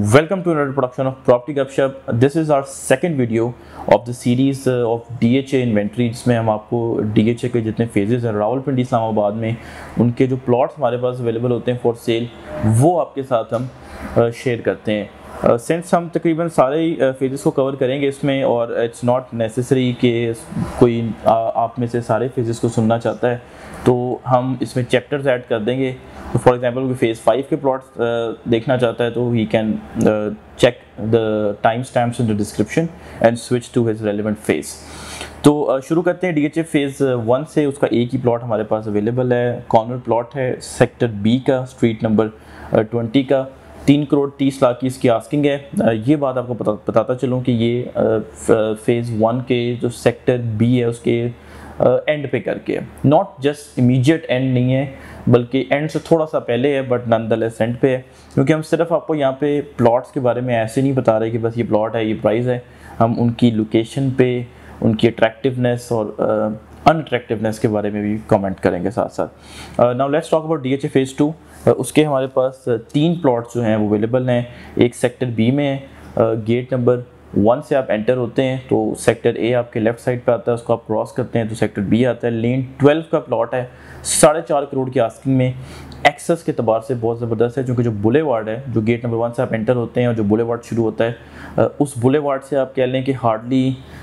Welcome to another production of Property Gupshup. This is our second video of the series of DHA inventory, जिसमें हम आपको DHA के जितने phases हैं रावलपिंडी इस्लामाबाद में उनके जो प्लॉट्स हमारे पास अवेलेबल होते हैं फॉर सेल वो आपके साथ हम शेयर करते हैं। सिंस हम तकरीबन सारे फेजेस को कवर करेंगे इसमें, और इट्स नॉट नेसेसरी कि कोई आप में से सारे फेजेस को सुनना चाहता है, तो हम इसमें चैप्टर्स ऐड कर देंगे। तो फॉर एग्जांपल कोई फेज़ 5 के प्लॉट्स देखना चाहता है तो he can check the time stamps in the description and switch to his relevant phase. तो शुरू करते हैं DHA फेज़ 1 से। उसका एक ही प्लॉट हमारे पास अवेलेबल है, कॉर्नर प्लॉट है सेक्टर B का, स्ट्रीट नंबर 20 का। 3 करोड़ 30 लाख की इसकी आस्किंग है। ये बात आपको बताता चलूँ कि ये फेज़ 1 के जो सेक्टर B है उसके एंड पे करके, नॉट जस्ट इमीडिएट एंड नहीं है बल्कि एंड से थोड़ा सा पहले है, बट नॉनदलेस एंड पे है। क्योंकि हम सिर्फ आपको यहाँ पे प्लॉट्स के बारे में ऐसे नहीं बता रहे कि बस ये प्लॉट है, ये प्राइस है। हम उनकी लोकेशन पे, उनकी अट्रैक्टिवनेस और अनअट्रैक्टिवनेस के बारे में भी कमेंट करेंगे साथ साथ। Now let's talk about DHA phase 2। उसके हमारे पास 3 प्लॉट्स जो हैं वो अवेलेबल हैं। एक सेक्टर B में है, गेट नंबर 1 से आप एंटर होते हैं तो सेक्टर A आपके लेफ्ट साइड पे आता है, उसको आप क्रॉस करते हैं तो सेक्टर B आता है। लेन 12 का प्लॉट है, 4.5 करोड़ की आस्किंग में। एक्सेस के अतबार से बहुत ज़बरदस्त है, क्योंकि जो बुलेवार्ड है, जो गेट नंबर 1 से आप एंटर होते हैं और जो बुलेवार्ड शुरू होता है, उस बुलेवार्ड से आप कह लें कि हार्डली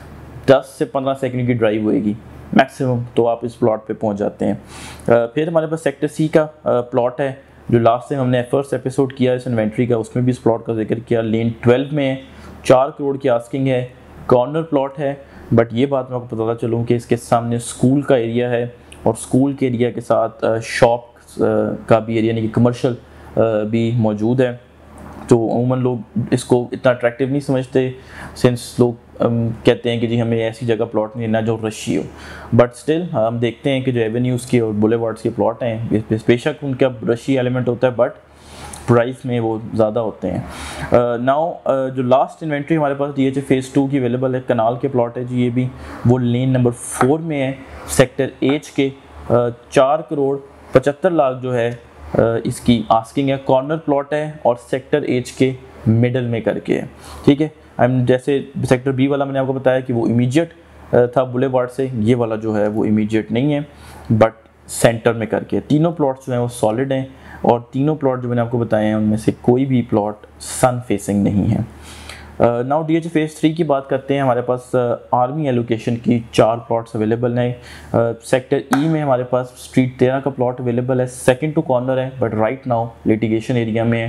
10 से 15 सेकंड की ड्राइव होएगी मैक्सिमम, तो आप इस प्लॉट पे पहुंच जाते हैं। फिर हमारे पास सेक्टर C का प्लॉट है, जो लास्ट टाइम हमने फर्स्ट एपिसोड किया इस इन्वेंट्री का, उसमें भी इस प्लॉट का जिक्र किया। लेन 12 में है, 4 करोड़ की आस्किंग है, कॉर्नर प्लॉट है। बट ये बात मैं आपको बताता चलूँ कि इसके सामने स्कूल का एरिया है, और स्कूल के एरिया के साथ शॉप का भी एरिया, यानी कि कमर्शियल भी मौजूद है। तो अमूमन लोग इसको इतना अट्रैक्टिव नहीं समझते, सिंस लोग कहते हैं कि जी हमें ऐसी जगह प्लॉट नहीं लेना जो रशी हो। बट स्टिल हम देखते हैं कि जो एवेन्यूज़ के और बुलेवार्ड्स के प्लॉट हैं, बेशक उनका रशी एलिमेंट होता है, बट प्राइस में वो ज़्यादा होते हैं। नाउ जो लास्ट इन्वेंट्री हमारे पास DHA फेज़ 2 की अवेलेबल है, कनाल के प्लॉट है जी, ये भी वो लेन नंबर 4 में है, सेक्टर H के। 4 करोड़ 75 लाख जो है इसकी आस्किंग है। कॉर्नर प्लॉट है और सेक्टर H के मिडल में करके है, ठीक है। जैसे सेक्टर B वाला मैंने आपको बताया कि वो इमीडिएट था बुलेवार्ड से, ये वाला जो है वो इमीडिएट नहीं है बट सेंटर में करके। तीनों प्लॉट्स जो हैं वो सॉलिड हैं, और तीनों प्लॉट जो मैंने आपको बताए हैं उनमें से कोई भी प्लॉट सन फेसिंग नहीं है। नाउ DHA फेज़ 3 की बात करते हैं। हमारे पास आर्मी एलोकेशन की 4 प्लॉट्स अवेलेबल हैं। सेक्टर E में हमारे पास स्ट्रीट 13 का प्लॉट अवेलेबल है, सेकंड टू कॉर्नर है, but right now litigation area में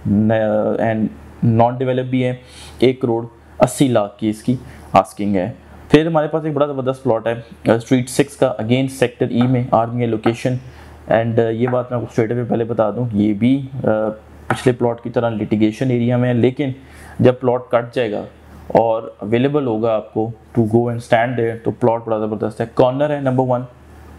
है एंड नॉन डेवलप भी है। 1 करोड़ 80 लाख की इसकी आस्किंग है। फिर हमारे पास एक बड़ा ज़बरदस्त प्लॉट है स्ट्रीट 6 का, अगेन सेक्टर E में, आर्मी एलोकेशन। एंड ये बात मैं आपको स्ट्रेट अवे पहले बता दूं, ये भी पिछले प्लॉट की तरह लिटिगेशन एरिया में है, लेकिन जब प्लॉट कट जाएगा और अवेलेबल होगा आपको to go and stand there, तो प्लॉट बड़ा ज़बरदस्त है। कॉर्नर है नंबर 1,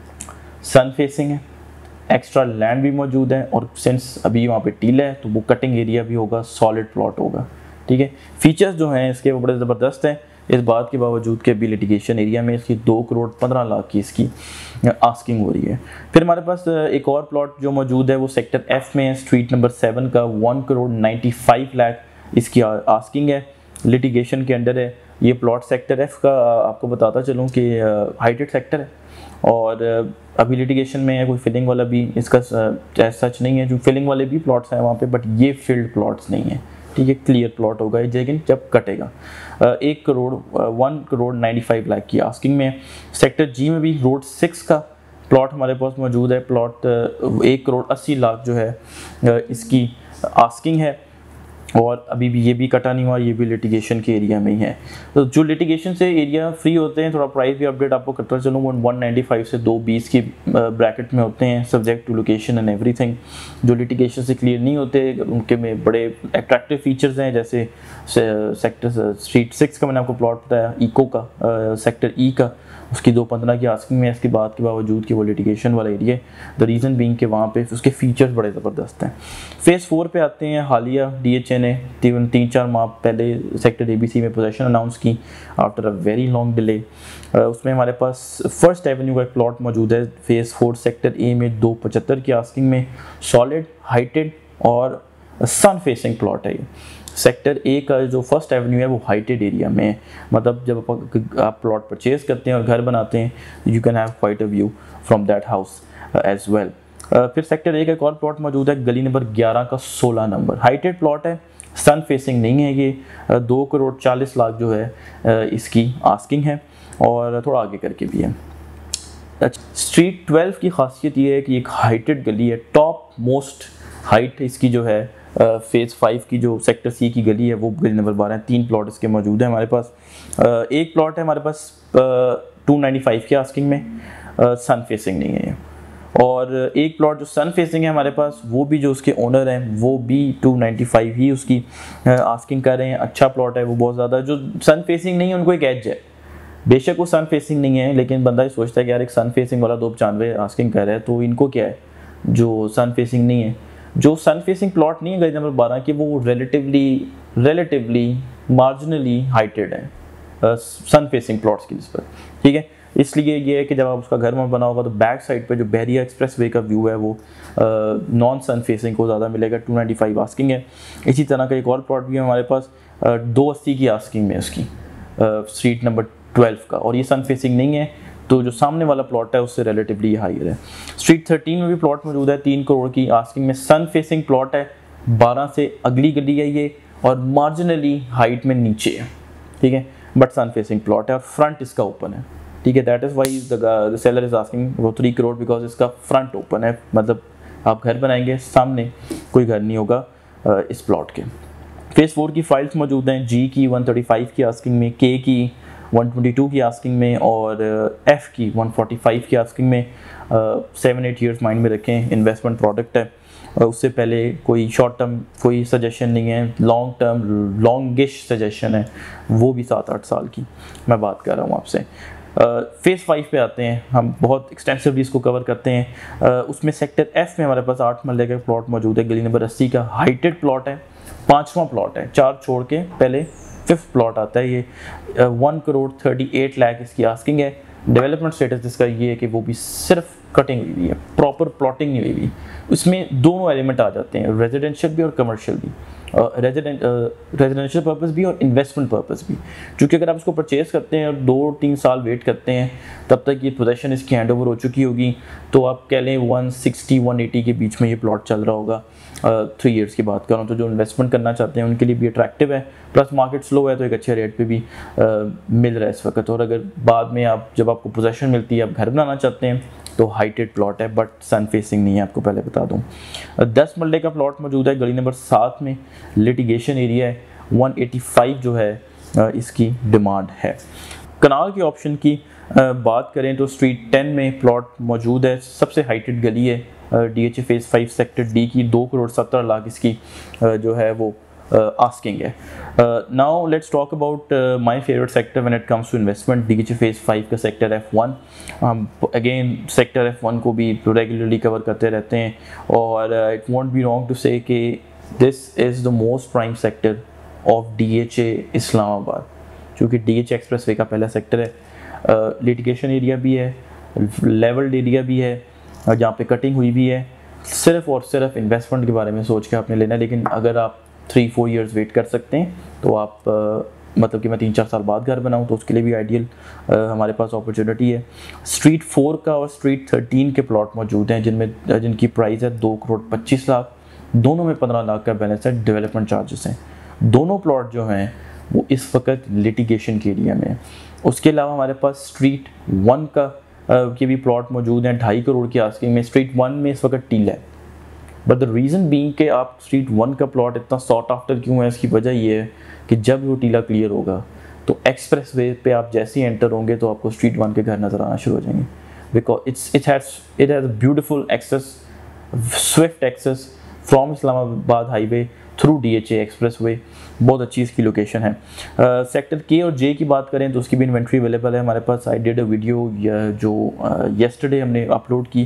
सन फेसिंग है, एक्स्ट्रा लैंड भी मौजूद है, और सिंस अभी वहाँ पे टीला है तो वो कटिंग एरिया भी होगा, सॉलिड प्लॉट होगा, ठीक है। फीचर्स जो हैं इसके वो बड़े ज़बरदस्त हैं, इस बात के बावजूद कि अभी लिटिगेशन एरिया में इसकी 2 करोड़ 15 लाख की इसकी आस्किंग हो रही है। फिर हमारे पास एक और प्लॉट जो मौजूद है वो सेक्टर F में है, स्ट्रीट नंबर 7 का, 1 करोड़ 95 लाख इसकी आस्किंग है, लिटिगेशन के अंडर है। ये प्लॉट सेक्टर F का आपको बताता चलूँ कि हाइटेड सेक्टर है, और अभी लिटिगेशन में है, कोई फिलिंग वाला भी इसका सच नहीं है, जो फिलिंग वाले भी प्लॉट्स हैं वहाँ पे, बट ये फील्ड प्लॉट्स नहीं है, ठीक है। क्लियर प्लॉट होगा ये, लेकिन जब कटेगा। 1 करोड़ 95 लाख की आस्किंग में। सेक्टर G में भी रोड 6 का प्लॉट हमारे पास मौजूद है, प्लॉट 1 करोड़ 80 लाख जो है इसकी आस्किंग है, और अभी भी ये भी कटा नहीं हुआ, ये भी लिटिगेशन के एरिया में ही है। तो जो लिटिगेशन से एरिया फ्री होते हैं, थोड़ा प्राइस भी अपडेट आपको करता चलूँ, 195 से 220 की ब्रैकेट में होते हैं, subject to location and everything. जो लिटिगेशन से क्लियर नहीं होते उनके में बड़े अट्रैक्टिव फीचर्स हैं, जैसे सेक्टर स्ट्रीट 6 का मैंने आपको प्लॉट बताया, इको का, सेक्टर E का, उसकी 215 की आस्किंग में, इसके बाद के बावजूद कि वो लिटिगेशन वाला एरिया, द रीज़न बीइंग कि वहाँ पे उसके फीचर्स बड़े ज़बरदस्त हैं। फेज़ 4 पे आते हैं। हालिया DHA ने 3-4 माह पहले सेक्टर ABC में पोजीशन अनाउंस की after a very long delay. उसमें हमारे पास फर्स्ट एवेन्यू का एक प्लॉट मौजूद है फेज़ 4 सेक्टर A में, 275 की आस्किंग में, सॉलिड हाइटेड और सन फेसिंग प्लॉट है ये। सेक्टर ए का जो फर्स्ट एवेन्यू है वो हाइटेड एरिया में है, मतलब जब आप प्लॉट परचेज करते हैं और घर बनाते हैं you can have quite a view from that house as well. फिर सेक्टर ए का एक और प्लॉट मौजूद है गली नंबर 11 का 16 नंबर, हाइटेड प्लॉट है, सन फेसिंग नहीं है ये, 2 करोड़ 40 लाख जो है इसकी आस्किंग है और थोड़ा आगे करके भी है। स्ट्रीट 12 की खासियत ये है कि एक हाइटेड गली है, टॉप मोस्ट हाइट इसकी जो है फेज़ 5 की जो सेक्टर सी की गली है वो गली नंबर 12 है। 3 प्लॉट इसके मौजूद है हमारे पास। एक प्लॉट है हमारे पास 295 की आस्किंग में, सन फेसिंग नहीं है ये, और एक प्लॉट जो सन फेसिंग है हमारे पास वो भी जो उसके ओनर हैं वो भी 295 ही उसकी आस्किंग कर रहे हैं। अच्छा प्लॉट है वो बहुत ज़्यादा। जो सन फेसिंग नहीं है उनको एक एज है, बेशक वो सन फेसिंग नहीं है लेकिन बंदा ये सोचता है कि यार एक सन फेसिंग वाला 295 आस्किंग कर रहा है तो इनको क्या है जो सन फेसिंग नहीं है। जो सन फेसिंग प्लॉट नहीं है गली नंबर 12 की वो रिलेटिवली मार्जिनली हाइटेड है सन फेसिंग प्लॉट्स की निस्बत, ठीक है। इसलिए ये है कि जब आप उसका घर में बना होगा तो बैक साइड पे जो बहरिया एक्सप्रेस वे का व्यू है वो नॉन सन फेसिंग को ज़्यादा मिलेगा। 295 आस्किंग है। इसी तरह का एक और प्लॉट भी है हमारे पास 280 की आस्किंग में उसकी, स्ट्रीट नंबर 12 का, और ये सन फेसिंग नहीं है तो जो सामने वाला प्लॉट है उससे रिलेटिवली हायर है। स्ट्रीट 13 में भी प्लॉट मौजूद है 3 करोड़ की आस्किंग में, सन फेसिंग प्लॉट है, 12 से अगली गली है ये और मार्जिनली हाइट में नीचे है, ठीक है, बट सन फेसिंग प्लॉट है और फ्रंट इसका ओपन है, ठीक है। That is why the seller is asking वो 3 करोड़ बिकॉज इसका फ्रंट ओपन है, मतलब आप घर बनाएंगे सामने कोई घर नहीं होगा इस प्लॉट के। फेज़ 4 की फाइल्स मौजूद हैं, जी की 135 की आस्किंग में, के की 122 की आस्किंग में और एफ की 145 की आस्किंग में। 7-8 ईयर्स माइंड में रखें, इन्वेस्टमेंट प्रोडक्ट है, उससे पहले कोई शॉर्ट टर्म कोई सजेशन नहीं है, लॉन्ग टर्म लॉन्गिश सजेशन है, वो भी 7-8 साल की मैं बात कर रहा हूँ आपसे। फेज़ 5 पे आते हैं, हम बहुत एक्सटेंसिवली इसको कवर करते हैं। उसमें सेक्टर एफ में हमारे पास 8 मरले का प्लॉट मौजूद है, गली नंबर 80 का, हाइटेड प्लॉट है, 5वां प्लॉट है, 4 छोड़ के पहले 5th प्लॉट आता है ये। 1 करोड़ 38 लाख इसकी आस्किंग है। डेवलपमेंट स्टेटस इसका ये है कि वो भी सिर्फ कटिंग हुई है, प्रॉपर प्लॉटिंग नहीं हुई। उसमें दोनों एलिमेंट आ जाते हैं, रेजिडेंशियल भी और कमर्शियल भी, रेजिडेंशियल पर्पस भी और इन्वेस्टमेंट पर्पस भी। क्योंकि अगर आप इसको परचेज़ करते हैं और 2-3 साल वेट करते हैं तब तक ये पोजेसन इसकी हैंड ओवर हो चुकी होगी, तो आप कह लें 160-180 के बीच में ये प्लॉट चल रहा होगा। 3 इयर्स की बात करूँ तो जो इन्वेस्टमेंट करना चाहते हैं उनके लिए भी अट्रैक्टिव है, प्लस मार्केट स्लो है तो एक अच्छे रेट पे भी मिल रहा है इस वक्त। और अगर बाद में जब आपको पोजेसन मिलती है, आप घर बनाना चाहते हैं तो हाइटेड प्लॉट है बट सन फेसिंग नहीं है, आपको पहले बता दूं। 10 मरले का प्लॉट मौजूद है, गली नंबर 7 में, लिटिगेशन एरिया है, 185 जो है इसकी डिमांड है। कनाल के ऑप्शन की बात करें तो स्ट्रीट 10 में प्लॉट मौजूद है, सबसे हाइटेड गली है, DHA फेज़ 5 सेक्टर डी की, 2 करोड़ 70 लाख इसकी जो है वो आस्किंग है। Now let's talk about my favourite sector when it comes to investment, DHA phase 5 का सेक्टर F1। हम अगेन सेक्टर F1 को भी रेगुलरली कवर करते रहते हैं और it won't be wrong to say कि this is the most prime sector of DHA Islamabad, क्योंकि DHA एक्सप्रेसवे का पहला सेक्टर है, लिटिगेशन एरिया भी है, लेवल्ड एरिया भी है, जहाँ पे कटिंग हुई भी है। सिर्फ और सिर्फ इन्वेस्टमेंट के बारे में सोच के आपने लेना है, लेकिन अगर आप 3-4 इयर्स वेट कर सकते हैं तो आप मतलब कि मैं 3-4 साल बाद घर बनाऊं तो उसके लिए भी आइडियल हमारे पास अपॉर्चुनिटी है। स्ट्रीट 4 का और स्ट्रीट 13 के प्लॉट मौजूद हैं जिनकी प्राइस है 2 करोड़ 25 लाख, दोनों में 15 लाख का बैलेंस है, डेवलपमेंट चार्जेस हैं। दोनों प्लॉट जो हैं वो इस वक्त लिटिगेशन के एरिया में है। उसके अलावा हमारे पास स्ट्रीट 1 का के भी प्लॉट मौजूद हैं, 2.5 करोड़ की आस्किंग में। स्ट्रीट 1 में इस वक्त टीला है, बट द रीज़न बीइंग कि आप स्ट्रीट 1 का प्लॉट इतना सॉट आफ्टर क्यों है, इसकी वजह ये है कि जब वो टीला क्लियर होगा तो एक्सप्रेस वे पे आप जैसे ही एंटर होंगे तो आपको स्ट्रीट 1 के घर नज़र आना शुरू हो जाएंगे, because it has beautiful access, swift access from Islamabad highway through DHA expressway, बहुत अच्छी इसकी लोकेशन है। सेक्टर के और जे की बात करें तो उसकी भी इन्वेंट्री अवेलेबल है हमारे पास। आई डिड अ वीडियो जो येस्टरडे हमने अपलोड की,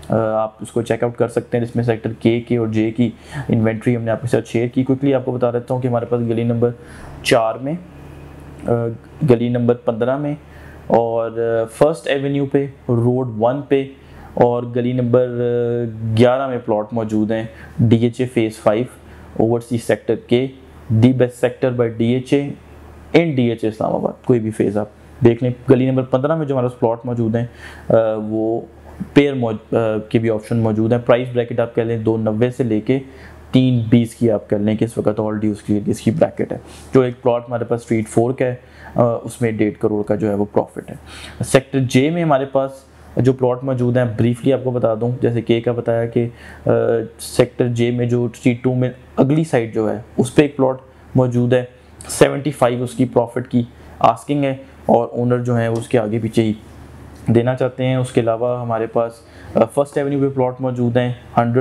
आप उसको चेकआउट कर सकते हैं, जिसमें सेक्टर के और जे की इन्वेंट्री हमने आपके साथ शेयर की। क्विकली आपको बता देता हूँ कि हमारे पास गली नंबर 4 में, गली नंबर 15 में और फर्स्ट एवेन्यू पे, रोड 1 पे और गली नंबर 11 में प्लॉट मौजूद हैं। DHA फेज़ 5 ओवरसीज सेक्टर के the best sector by DHA in DHA Islamabad. कोई भी फेज़ आप देख लें। गली नंबर 15 में जो हमारा प्लॉट मौजूद हैं वो पेयर के भी ऑप्शन मौजूद हैं। प्राइस ब्रैकेट आप कह लें 290 से लेके 320 की आप कर लें कि इस वक्त ऑलरेडी उसकी इसकी ब्रैकेट है। जो एक प्लॉट हमारे पास स्ट्रीट 4 का है उसमें 1.5 करोड़ का जो है वो प्रॉफिट है। सेक्टर जे में हमारे पास जो प्लॉट मौजूद हैं ब्रीफली आपको बता दूं, जैसे के का बताया कि सेक्टर जे में जो स्ट्रीट 2 में अगली साइड जो है उस पर एक प्लॉट मौजूद है। 75 उसकी प्रॉफिट की आस्किंग है और ओनर जो है उसके आगे पीछे ही देना चाहते हैं। उसके अलावा हमारे पास फर्स्ट एवेन्यू पे प्लॉट मौजूद हैं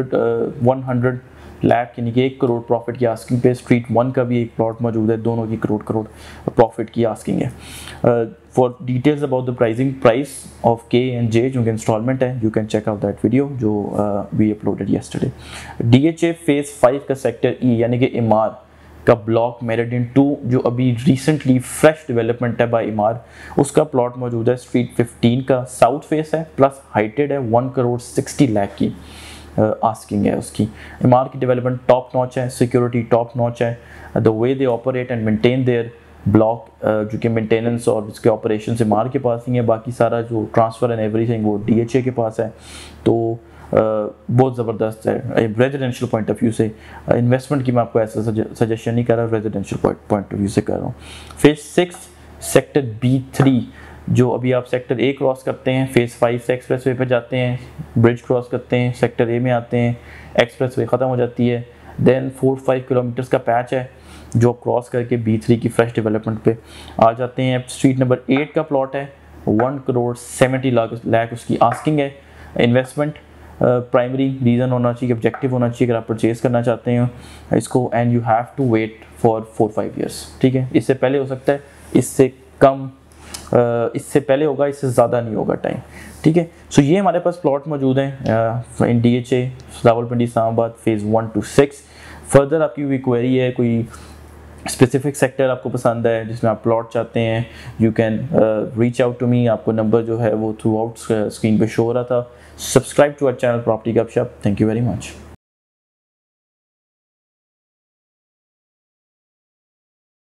100 लाख यानी कि 1 करोड़ प्रॉफिट की आस्किंग पे। स्ट्रीट 1 का भी एक प्लॉट मौजूद है, दोनों की करोड़ प्रॉफिट की आस्किंग है। For details about the price of K and J जो कि इंस्टॉलमेंट है, you can check out that video जो we uploaded yesterday. DHA phase 5 का सेक्टर ई यानी कि इमार का ब्लॉक मेरिडियन 2 जो अभी रिसेंटली फ्रेश डेवलपमेंट है बाय इमार, उसका प्लॉट मौजूद है स्ट्रीट 15 का। साउथ फेस है प्लस हाइटेड है, 1 करोड़ 60 लाख की आस्किंग है उसकी। इमार की डेवलपमेंट टॉप नॉच है, सिक्योरिटी टॉप नॉच है। The way they operate and maintain their block जो कि मेंटेनेंस और इसके ऑपरेशन इमार के पास ही है, बाकी सारा जो ट्रांसफ़र एंड एवरीथिंग वो DHA के पास है। तो बहुत ज़बरदस्त है रेजिडेंशियल पॉइंट ऑफ व्यू से। इन्वेस्टमेंट की मैं आपको ऐसा सजेशन नहीं कर रहा, रेजिडेंशियल पॉइंट ऑफ व्यू से कर रहा हूँ। फेज 6 सेक्टर B3 जो अभी आप सेक्टर A क्रॉस करते हैं, फेज़ 5 से एक्सप्रेस वे पर जाते हैं, ब्रिज क्रॉस करते हैं, सेक्टर A में आते हैं, एक्सप्रेस वे ख़त्म हो जाती है, देन 4-5 किलोमीटर्स का पैच है जो क्रॉस करके B3 की फ्रेश डेवलपमेंट पे आ जाते हैं। स्ट्रीट नंबर 8 का प्लॉट है, 1 करोड़ 70 लाख उसकी आस्किंग है। इन्वेस्टमेंट प्राइमरी रीज़न होना चाहिए, ऑब्जेक्टिव होना चाहिए अगर आप परचेज़ करना चाहते हैं इसको, and you have to wait for 4-5 years. ठीक है, इससे पहले हो सकता है, इससे कम इससे पहले होगा, इससे ज़्यादा नहीं होगा टाइम। ठीक है, सो ये हमारे पास प्लॉट मौजूद हैं in DHA Rawalpindi Islamabad phase 1 to 6। Further आपकी कोई क्वेरी है, कोई स्पेसिफिक सेक्टर आपको पसंद है जिसमें आप प्लॉट चाहते हैं, you can reach out to me. आपको नंबर जो है वो थ्रू आउट स्क्रीन पे शो हो रहा था। Subscribe to our channel property Gupshup. Thank you very much.